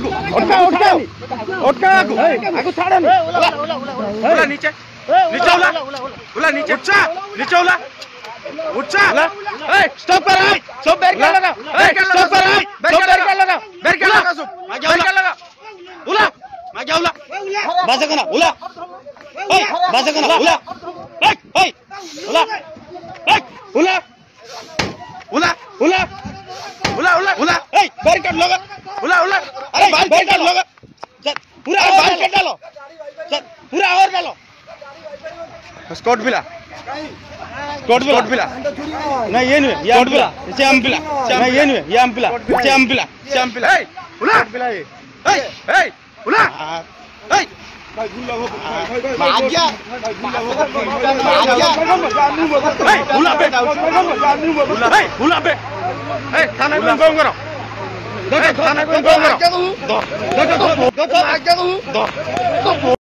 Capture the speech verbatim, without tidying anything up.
आगु उठा उठा उठा आगु आगु छाड़ उला नीचे नीचे उला उला नीचे उठा नीचे उला उठा ए स्टॉप कर सब बैरिकेड लगा ए स्टॉप कर बैरिकेड लगा बैरिकेड लगा सब बैरिकेड लगा उला मागे उला बाजा कना उला ए बाजा कना उला ए ए उला ए उला उला उला उला उला उला ए बैरिकेड लगा उला उला अरे बैरिकेड लगा पूरा बैरिकेड डालो पूरा और डालो स्कॉट पिला स्कॉट पिला पिला नहीं ये नहीं ये पिला ये हम पिला नहीं ये नहीं ये हम पिला ये हम पिला ये हम पिला ए उला पिला ए ए ए उला ए भाग गया ए उला बे उला ए उला बे ए थाने में फोन करो थाने में फोन करो दो दो दो दो